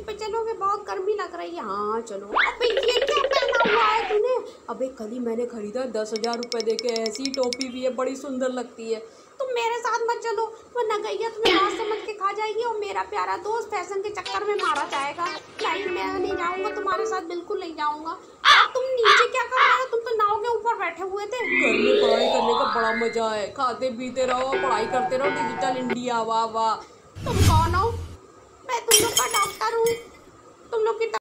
पे चलोगे? बहुत गर्मी लग रही है। हाँ चलो। अबे ये क्या पहना हुआ है तूने? अबे कल ही मैंने खरीदा 10,000 रुपये देके। ऐसी टोपी भी है, बड़ी सुंदर लगती है। तुम मेरे साथ मत चलो, वरना गैया तुम्हें बात समझ के खा जाएगी और मेरा प्यारा दोस्त फैशन के चक्कर में मारा जाएगा। नहीं, मैं नहीं जाऊंगा तुम्हारे साथ, बिल्कुल नहीं जाऊंगा। और तुम नीचे क्या कर रहे हो? तुम तो नाव के ऊपर बैठे हुए थे। घर में पढ़ाई करने का बड़ा मजा है, खाते पीते रहो, पढ़ाई करते रहो। डिजिटल इंडिया, वाह वाह। तुम कौन हो? मैं तुम लोग का डॉक्टर हूँ। तुम लोग की